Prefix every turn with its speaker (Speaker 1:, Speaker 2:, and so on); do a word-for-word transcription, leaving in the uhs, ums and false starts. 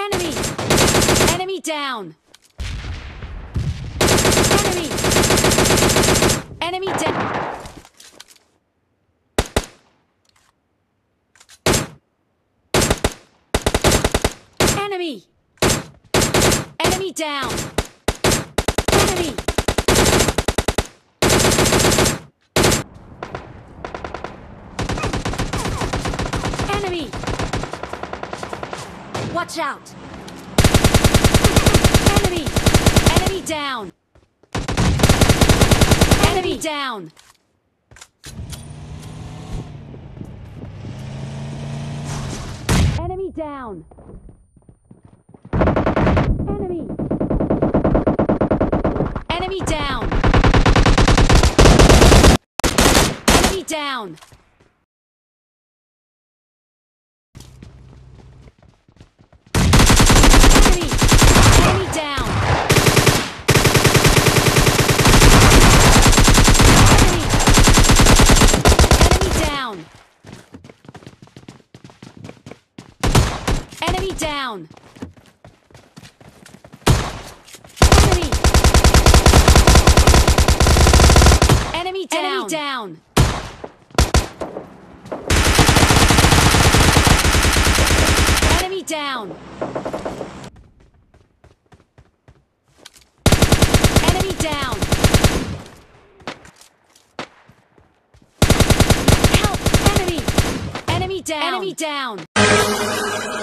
Speaker 1: Enemy! Enemy down! Enemy! Enemy down! Enemy! Enemy down! Enemy! Enemy! Watch out! Enemy! Enemy down! Enemy down! Enemy down! Enemy! Enemy down! Enemy down! Enemy! Enemy down! Enemy! Enemy down! Enemy! Enemy down! Enemy down! Enemy down! Help! Enemy! Enemy down! Enemy down!